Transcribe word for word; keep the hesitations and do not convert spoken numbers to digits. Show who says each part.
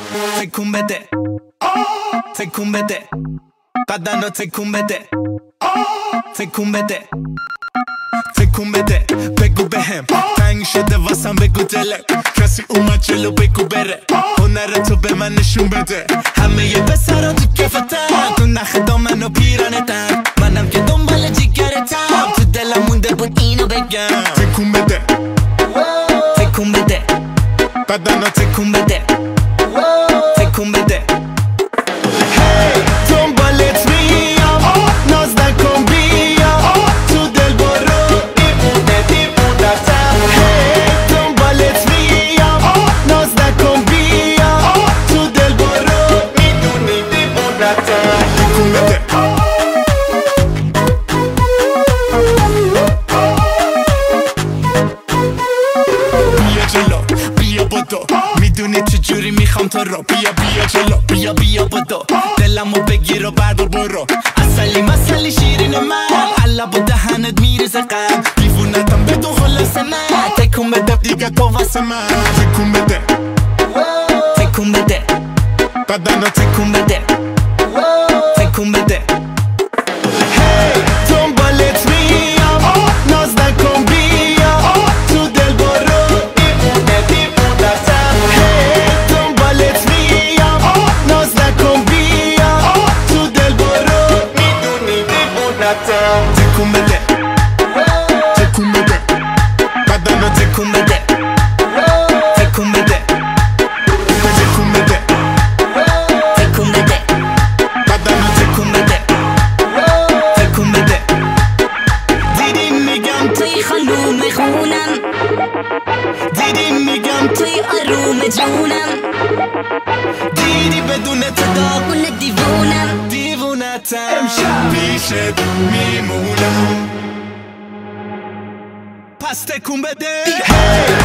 Speaker 1: تکون بده تکون بده بدنو تکون بده تکون بده تکون بده بگو بهم تنگ شده واسم بگو دلم کسی اومد جلو بگو بره هنر تو به من نشون بده همه یه پسرا تو کفتن تو نخ دامن و پیرانتن منم که دنبال جیگرتم تو دلم مونده بود اینو بگم تکون بده تکون بده بدنو تکون بده تکون بده هی دنبالت میام ناز نکن بیا تو دل برو دیوونه دیوونتم هی دنبالت میام ناز نکن بیا تو دل برو میدونی دیوونتم تکون بده بیا جلو بیا بدو میدونی چجوری میخوام تو رو بیا بیا جلو بیا بیا بدو دلمو بگیر و بردار برو اصلی مسلی شیرین من علب و دهنت میریزه قلب دیوونتم بدون خلاص من تکون بده دیگه تو واسه من تکون بده تکون بده بدنو تکون بده تکون بده هی دنبالت میام ناز نکن بیا تو دل برو دیوونه دیوونتم هی دنبالت میام ناز نکن بیا تو دل برو میدونی دیوونتم تکون بده تکون بده بدنو تکون بده تکون بده تکون بده تکون بده بدنو تکون بده تکون بده دیدی میگم توی خانوم خونم دیدی میگم توی آروم جونم دیدی بدون تو داغون دیوونم دیوونتم امشب پیشت میمونم پس تکون بده